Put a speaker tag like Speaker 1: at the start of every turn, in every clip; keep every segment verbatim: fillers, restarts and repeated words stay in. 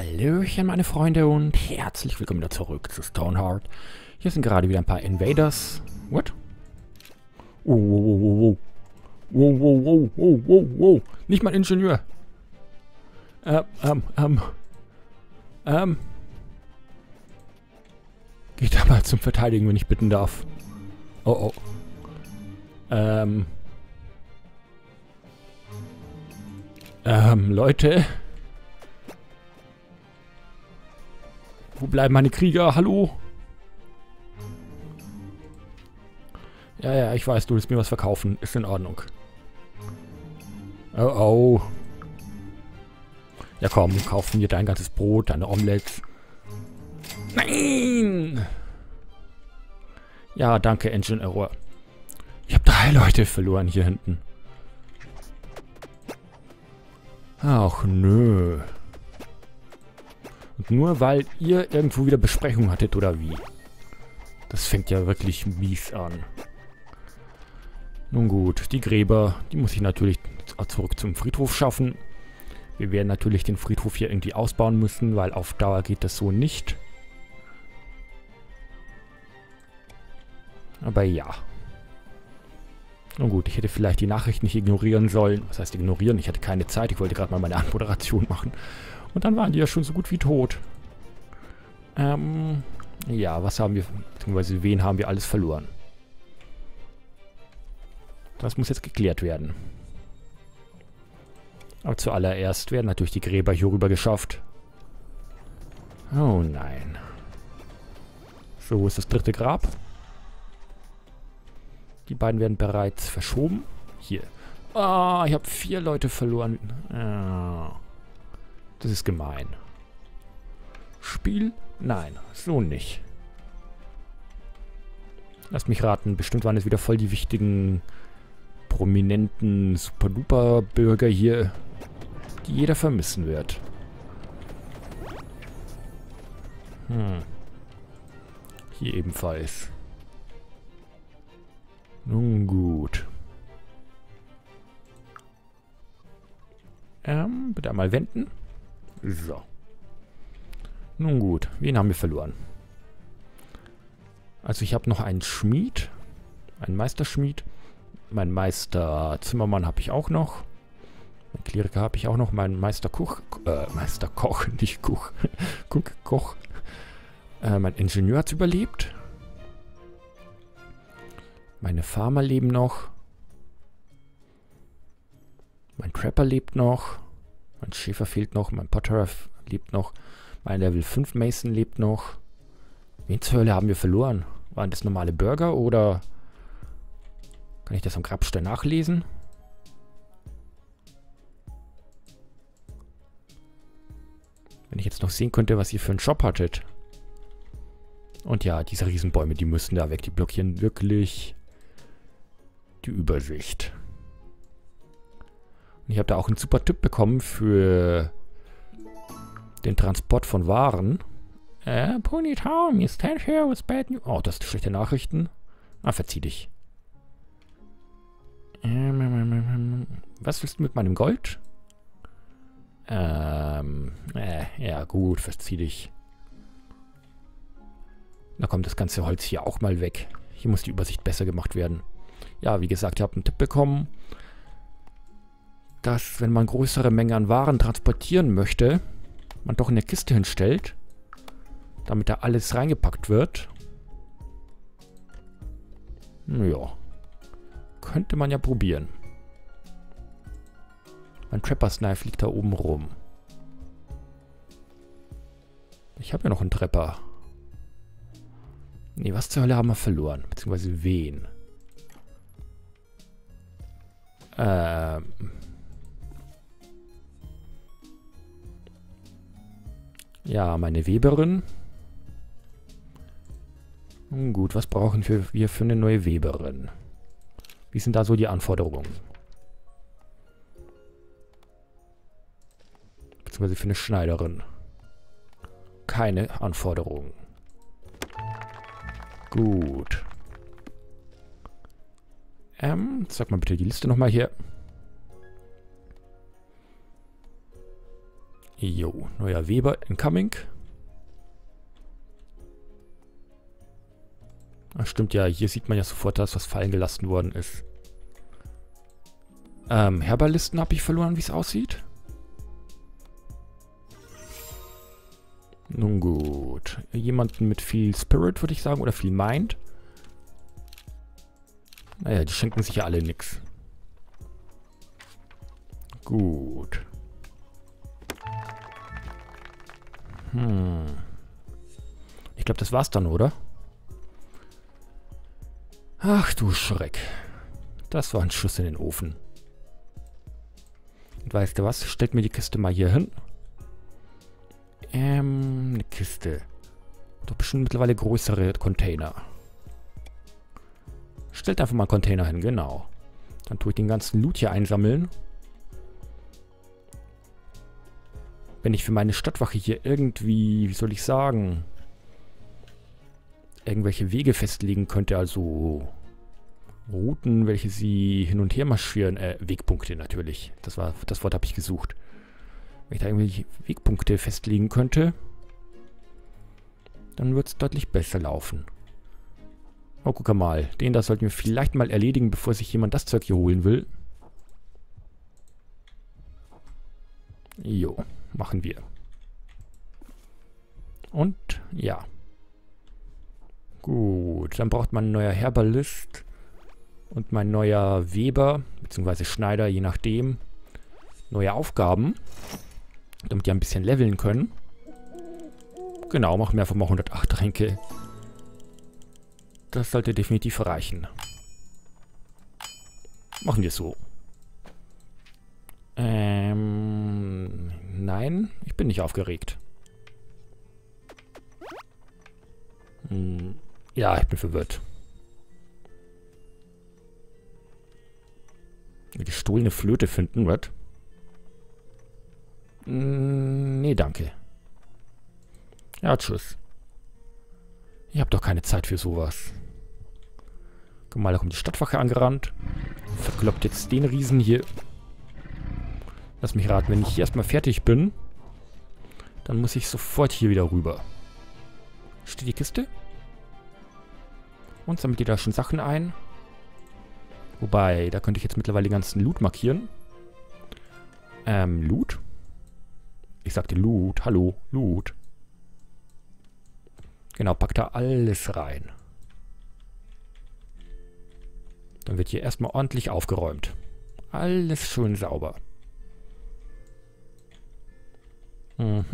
Speaker 1: Hallöchen meine Freunde und herzlich willkommen wieder zurück zu Stoneheart. Hier sind gerade wieder ein paar Invaders. What? Oh, wow, wow, wow, wow, wow, wow, wow, wow, wow. Nicht mein Ingenieur. Ähm, ähm, ähm. Ähm. Geht da mal zum Verteidigen, wenn ich bitten darf. Oh, oh. Ähm. Ähm, Leute. Wo bleiben meine Krieger? Hallo? Ja, ja, ich weiß, du willst mir was verkaufen. Ist in Ordnung. Oh, oh. Ja komm, kaufen wir dein ganzes Brot, deine Omelettes. Nein! Ja, danke, Engine Error. Ich habe drei Leute verloren hier hinten. Ach, nö. Und nur weil ihr irgendwo wieder Besprechung hattet, oder wie? Das fängt ja wirklich mies an. Nun gut, die Gräber, die muss ich natürlich zurück zum Friedhof schaffen. Wir werden natürlich den Friedhof hier irgendwie ausbauen müssen, weil auf Dauer geht das so nicht. Aber ja. Nun gut, ich hätte vielleicht die Nachrichten nicht ignorieren sollen. Was heißt ignorieren? Ich hatte keine Zeit, ich wollte gerade mal meine Anmoderation machen. Und dann waren die ja schon so gut wie tot. Ähm, ja, was haben wir, beziehungsweise wen haben wir alles verloren? Das muss jetzt geklärt werden. Aber zuallererst werden natürlich die Gräber hier rüber geschafft. Oh nein. So, wo ist das dritte Grab? Die beiden werden bereits verschoben. Hier. Ah, oh, ich habe vier Leute verloren. Ah. Das ist gemein. Spiel? Nein, so nicht. Lasst mich raten, bestimmt waren es wieder voll die wichtigen, prominenten Super-Duper-Bürger hier, die jeder vermissen wird. Hm. Hier ebenfalls. Nun gut. Ähm, bitte einmal wenden. So. Nun gut, wen haben wir verloren? Also ich habe noch einen Schmied. Einen Meisterschmied. Mein Meister Zimmermann habe ich auch noch. Mein Kleriker habe ich auch noch. Mein Meister Koch. Äh, Meister Koch, nicht Koch. Guck, Koch. Äh, mein Ingenieur hat überlebt. Meine Farmer leben noch. Mein Trapper lebt noch. Mein Schäfer fehlt noch. Mein Potterer lebt noch. Mein Level fünf Mason lebt noch. Wen zur Hölle haben wir verloren? Waren das normale Bürger oder... Kann ich das am Grabstein nachlesen? Wenn ich jetzt noch sehen könnte, was ihr für einen Shop hattet. Und ja, diese Riesenbäume, die müssen da weg. Die blockieren wirklich die Übersicht. Und ich habe da auch einen super Tipp bekommen für den Transport von Waren. Äh, Pony Town, you stand here with bad news. Oh, das sind schlechte Nachrichten. Ah, verzieh dich. Ähm, was willst du mit meinem Gold? Ähm, äh, ja gut, verzieh dich. Na komm, das ganze Holz hier auch mal weg. Hier muss die Übersicht besser gemacht werden. Ja, wie gesagt, ich habe einen Tipp bekommen, dass, wenn man größere Mengen an Waren transportieren möchte, man doch eine Kiste hinstellt, damit da alles reingepackt wird. Ja. Könnte man ja probieren. Mein Trapper's Knife liegt da oben rum. Ich habe ja noch einen Trapper. Nee, was zur Hölle haben wir verloren? Beziehungsweise wen? Ähm... Ja, meine Weberin. Nun gut, was brauchen wir für eine neue Weberin? Wie sind da so die Anforderungen? Beziehungsweise für eine Schneiderin. Keine Anforderungen. Gut. Ähm, sag mal bitte die Liste nochmal hier. Jo, neuer Weber incoming. Ach, stimmt ja, hier sieht man ja sofort, dass was fallen gelassen worden ist. Ähm, Herbalisten habe ich verloren, wie es aussieht. Nun gut. Jemanden mit viel Spirit, würde ich sagen, oder viel Mind. Naja, die schenken sich ja alle nix. Gut. Hm. Ich glaube, das war's dann, oder? Ach du Schreck. Das war ein Schuss in den Ofen. Und weißt du was? Stellt mir die Kiste mal hier hin. Ähm, eine Kiste. Doch bestimmt mittlerweile größere Container. Stellt einfach mal einen Container hin, genau. Dann tue ich den ganzen Loot hier einsammeln. Wenn ich für meine Stadtwache hier irgendwie, wie soll ich sagen, irgendwelche Wege festlegen könnte, also Routen, welche sie hin und her marschieren, äh, Wegpunkte natürlich. Das war, das Wort habe ich gesucht. Wenn ich da irgendwelche Wegpunkte festlegen könnte, dann wird es deutlich besser laufen. Oh, guck mal. Den da sollten wir vielleicht mal erledigen, bevor sich jemand das Zeug hier holen will. Jo, machen wir. Und, ja. Gut, dann braucht man ein neuer Herbalist und mein neuer Weber, beziehungsweise Schneider, je nachdem. Neue Aufgaben, damit die ein bisschen leveln können. Genau, machen wir einfach mal hundertacht Tränke. Das sollte definitiv reichen. Machen wir es so. Ähm, nein, ich bin nicht aufgeregt. Hm, ja, ich bin verwirrt. Die gestohlene Flöte finden, was? Hm, nee, danke. Ja, tschüss. Ich hab doch keine Zeit für sowas. Guck mal, da kommt die Stadtwache angerannt. Verkloppt jetzt den Riesen hier. Lass mich raten, wenn ich hier erstmal fertig bin, dann muss ich sofort hier wieder rüber. Steht die Kiste? Und sammelt ihr da schon Sachen ein? Wobei, da könnte ich jetzt mittlerweile den ganzen Loot markieren. Ähm, Loot? Ich sagte Loot. Hallo, Loot. Genau, packt da alles rein. Dann wird hier erstmal ordentlich aufgeräumt. Alles schön sauber. Mhm.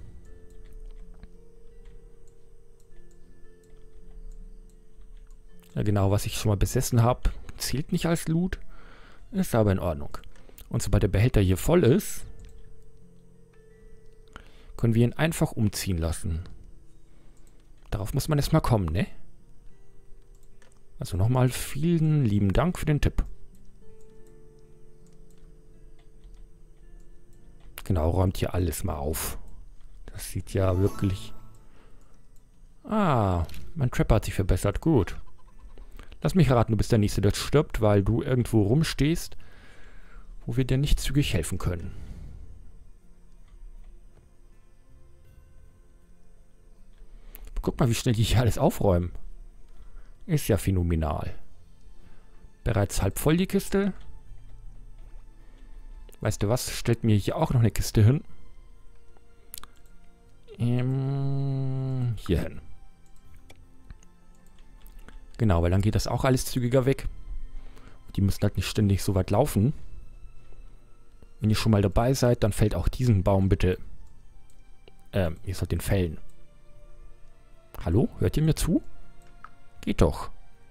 Speaker 1: Ja, genau, was ich schon mal besessen habe, zählt nicht als Loot. Ist aber in Ordnung. Und sobald der Behälter hier voll ist, können wir ihn einfach umziehen lassen. Darauf muss man erstmal kommen, ne? Also nochmal vielen lieben Dank für den Tipp. Genau, räumt hier alles mal auf. Das sieht ja wirklich... Ah, mein Trapper hat sich verbessert. Gut. Lass mich raten, du bist der Nächste, der stirbt, weil du irgendwo rumstehst, wo wir dir nicht zügig helfen können. Guck mal, wie schnell die hier alles aufräumen. Ist ja phänomenal. Bereits halb voll die Kiste. Weißt du was? Stellt mir hier auch noch eine Kiste hin. Ähm, hier hin. Genau, weil dann geht das auch alles zügiger weg. Die müssen halt nicht ständig so weit laufen. Wenn ihr schon mal dabei seid, dann fällt auch diesen Baum bitte. Ähm, ihr sollt den fällen. Hallo? Hört ihr mir zu? Geht doch.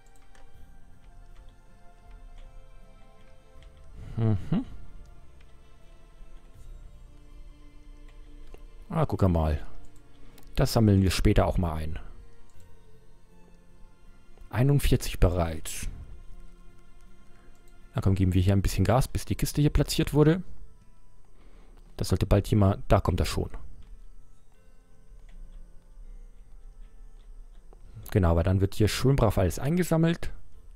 Speaker 1: Mhm. Ah, guck mal. Das sammeln wir später auch mal ein. einundvierzig bereits. Na komm, geben wir hier ein bisschen Gas, bis die Kiste hier platziert wurde. Das sollte bald jemand... Da kommt er schon. Genau, aber dann wird hier schön brav alles eingesammelt.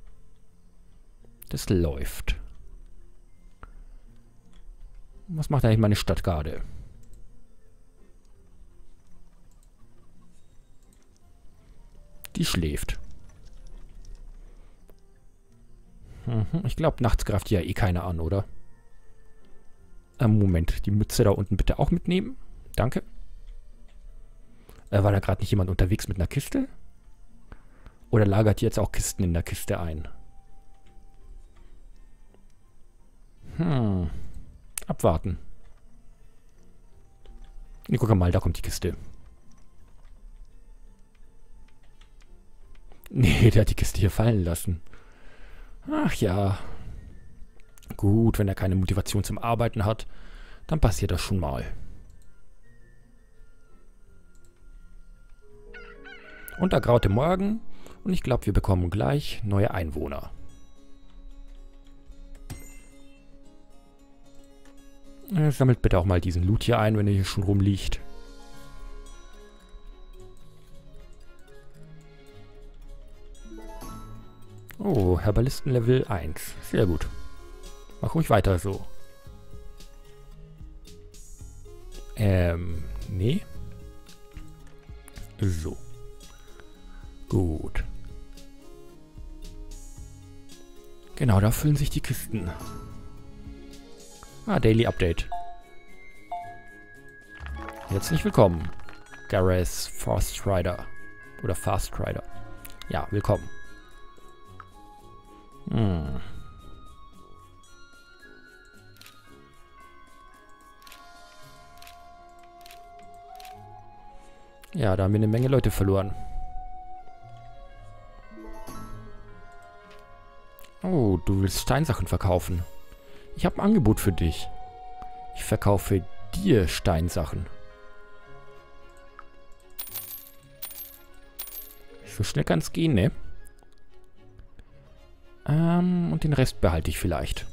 Speaker 1: Das läuft. Was macht eigentlich meine Stadtgarde? Die schläft. Mhm. Ich glaube, nachts greift die ja eh keiner an, oder? Ähm, Moment, die Mütze da unten bitte auch mitnehmen. Danke. Äh, war da gerade nicht jemand unterwegs mit einer Kiste? Oder lagert die jetzt auch Kisten in der Kiste ein? Hm. Abwarten. Nee, guck mal, da kommt die Kiste. Nee, der hat die Kiste hier fallen lassen. Ach ja. Gut, wenn er keine Motivation zum Arbeiten hat, dann passiert das schon mal. Und da graute Morgen und ich glaube, wir bekommen gleich neue Einwohner. Äh, sammelt bitte auch mal diesen Loot hier ein, wenn er hier schon rumliegt. Oh, Herbalisten Level eins. Sehr gut. Mach ruhig weiter so. Ähm, nee. So. Gut. Genau, da füllen sich die Kisten. Ah, Daily Update. Herzlich willkommen. Gareth Fast Rider. Oder Fast Rider. Ja, willkommen. Hm. Ja, da haben wir eine Menge Leute verloren. Oh, du willst Steinsachen verkaufen. Ich habe ein Angebot für dich. Ich verkaufe dir Steinsachen. So schnell kann es gehen, ne? Ähm, und den Rest behalte ich vielleicht.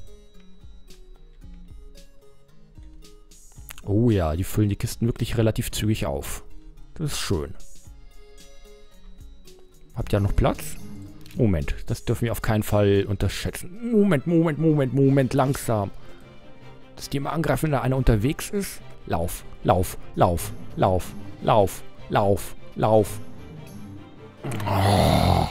Speaker 1: Oh ja, die füllen die Kisten wirklich relativ zügig auf. Das ist schön. Habt ihr noch Platz? Moment, das dürfen wir auf keinen Fall unterschätzen. Moment, Moment, Moment, Moment, langsam. Dass die immer angreifen, wenn da einer unterwegs ist. Lauf, lauf, lauf, lauf, lauf, lauf, lauf. Oh.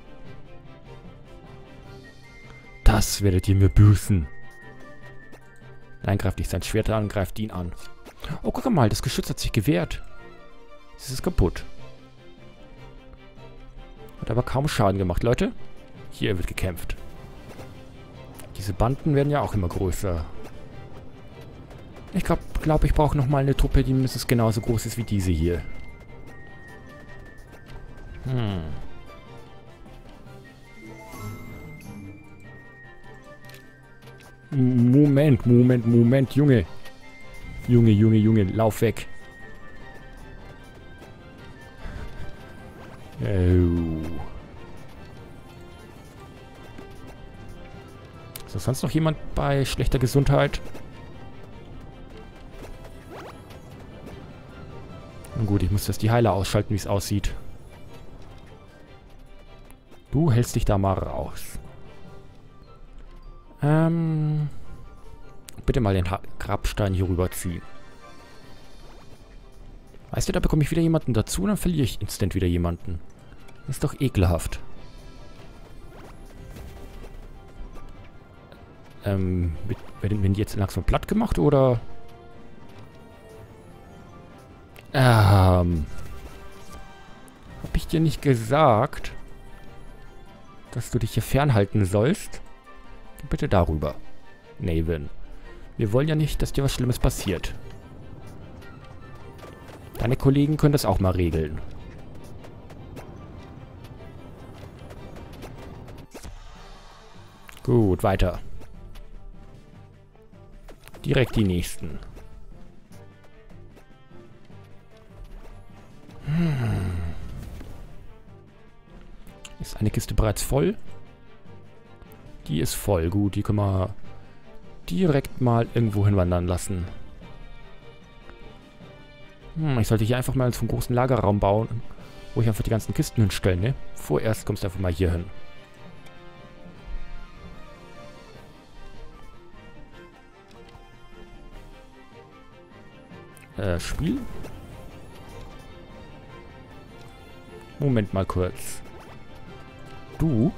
Speaker 1: Das werdet ihr mir büßen. Nein, greift nicht sein Schwert an, greift ihn an. Oh, guck mal, das Geschütz hat sich gewehrt. Es ist kaputt. Hat aber kaum Schaden gemacht, Leute. Hier wird gekämpft. Diese Banden werden ja auch immer größer. Ich glaube, glaub, ich brauche nochmal eine Truppe, die mindestens genauso groß ist wie diese hier. Hm. Moment, Moment, Moment, Junge. Junge, Junge, Junge, lauf weg. Oh. Ist da sonst noch jemand bei schlechter Gesundheit? Na gut, ich muss das die Heiler ausschalten, wie es aussieht. Du hältst dich da mal raus. Ähm... Bitte mal den ha Grabstein hier rüberziehen. Weißt du, da bekomme ich wieder jemanden dazu und dann verliere ich instant wieder jemanden. Das ist doch ekelhaft. Ähm, werden die jetzt langsam platt gemacht, oder? Ähm. Hab ich dir nicht gesagt, dass du dich hier fernhalten sollst? Bitte darüber. Naven. Wir wollen ja nicht, dass dir was Schlimmes passiert. Deine Kollegen können das auch mal regeln. Gut, weiter. Direkt die nächsten. Hm. Ist eine Kiste bereits voll? Die ist voll. Gut, die können wir direkt mal irgendwo hinwandern lassen. Hm, ich sollte hier einfach mal so einen großen Lagerraum bauen, wo ich einfach die ganzen Kisten hinstellen, ne? Vorerst kommst du einfach mal hier hin. Äh, Spiel? Moment mal kurz. Du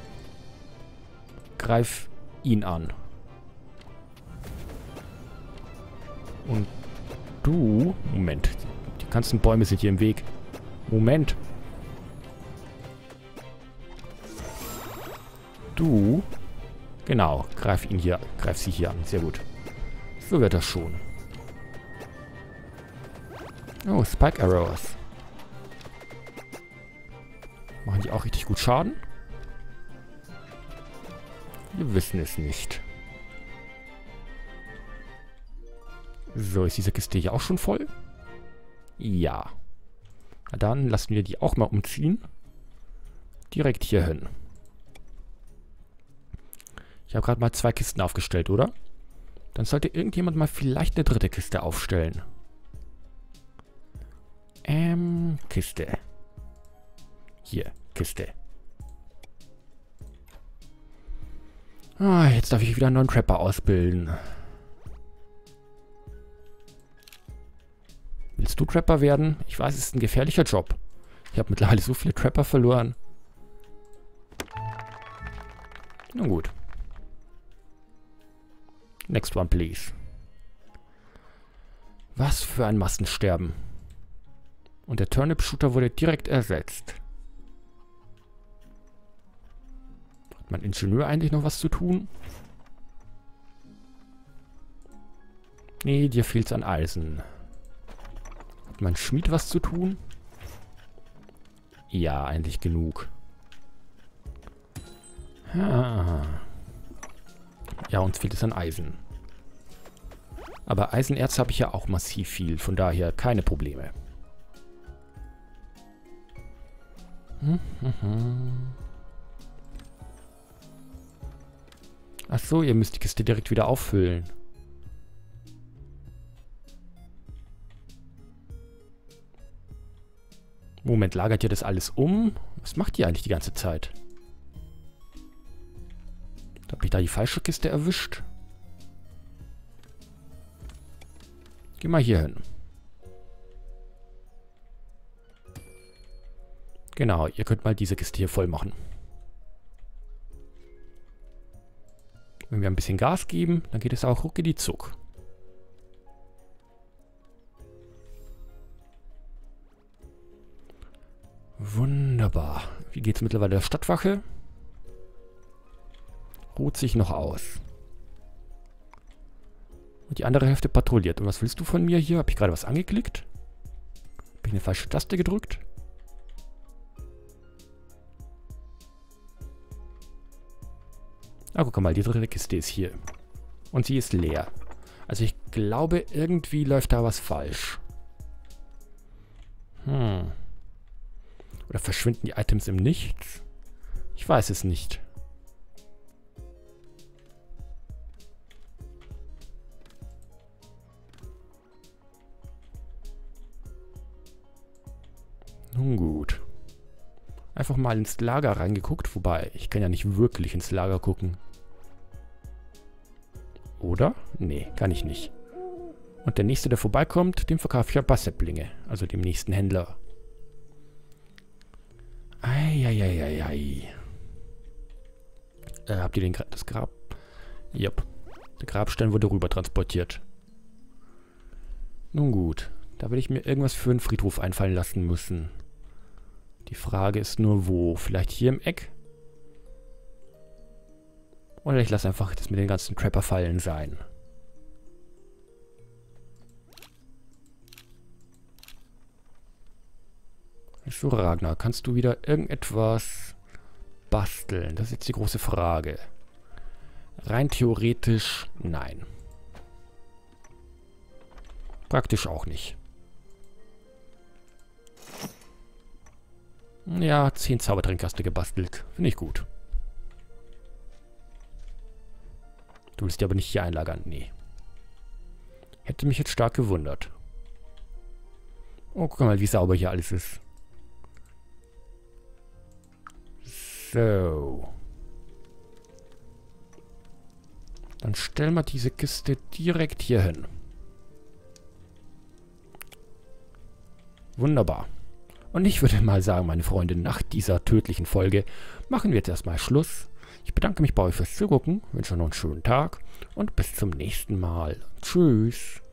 Speaker 1: greif ihn an. Und du... Moment. Die ganzen Bäume sind hier im Weg. Moment. Du... Genau. Greif ihn hier... Greif sie hier an. Sehr gut. So wird das schon. Oh, Spike Arrows. Machen die auch richtig gut Schaden? Wir wissen es nicht. So, ist diese Kiste hier auch schon voll? Ja. Na dann lassen wir die auch mal umziehen. Direkt hier hin. Ich habe gerade mal zwei Kisten aufgestellt, oder? Dann sollte irgendjemand mal vielleicht eine dritte Kiste aufstellen. Ähm, Kiste. Hier, Kiste. Ah, jetzt darf ich wieder einen neuen Trapper ausbilden. Willst du Trapper werden? Ich weiß, es ist ein gefährlicher Job. Ich habe mittlerweile so viele Trapper verloren. Na gut. Next one, please. Was für ein Massensterben. Und der Turnip-Shooter wurde direkt ersetzt. Hat mein Ingenieur eigentlich noch was zu tun? Nee, dir fehlt's an Eisen. Hat mein Schmied was zu tun? Ja, eigentlich genug. Ah. Ja, uns fehlt es an Eisen. Aber Eisenerz habe ich ja auch massiv viel, von daher keine Probleme. Hm, hm, hm. Ach so, ihr müsst die Kiste direkt wieder auffüllen. Moment, lagert ihr das alles um? Was macht ihr eigentlich die ganze Zeit? Hab ich da die falsche Kiste erwischt? Geh mal hier hin. Genau, ihr könnt mal diese Kiste hier voll machen. Wenn wir ein bisschen Gas geben, dann geht es auch ruckidi zuck. Wunderbar. Wie geht's mittlerweile der Stadtwache? Ruht sich noch aus. Und die andere Hälfte patrouilliert. Und was willst du von mir hier? Habe ich gerade was angeklickt? Habe ich eine falsche Taste gedrückt? Ah, guck mal, die dritte Kiste ist hier. Und sie ist leer. Also ich glaube, irgendwie läuft da was falsch. Hm. Oder verschwinden die Items im Nichts? Ich weiß es nicht. Nun gut. Einfach mal ins Lager reingeguckt. Wobei, ich kann ja nicht wirklich ins Lager gucken. Oder? Nee, kann ich nicht. Und der nächste, der vorbeikommt, dem verkaufe ich ein paar Säpplinge. Also dem nächsten Händler. Eieieiei. Äh, habt ihr den Gra das Grab? Jupp. Der Grabstein wurde rüber transportiert. Nun gut. Da werde ich mir irgendwas für einen Friedhof einfallen lassen müssen. Die Frage ist nur, wo? Vielleicht hier im Eck? Oder ich lasse einfach das mit den ganzen Trapper-Fallen sein. So, Ragnar, kannst du wieder irgendetwas basteln? Das ist jetzt die große Frage. Rein theoretisch, nein. Praktisch auch nicht. Ja, zehn Zaubertränke hast du gebastelt. Finde ich gut. Du willst die aber nicht hier einlagern? Nee. Hätte mich jetzt stark gewundert. Oh, guck mal, wie sauber hier alles ist. So. Dann stellen wir diese Kiste direkt hier hin. Wunderbar. Und ich würde mal sagen, meine Freunde, nach dieser tödlichen Folge machen wir jetzt erstmal Schluss. Ich bedanke mich bei euch fürs Zugucken, wünsche noch einen schönen Tag und bis zum nächsten Mal. Tschüss.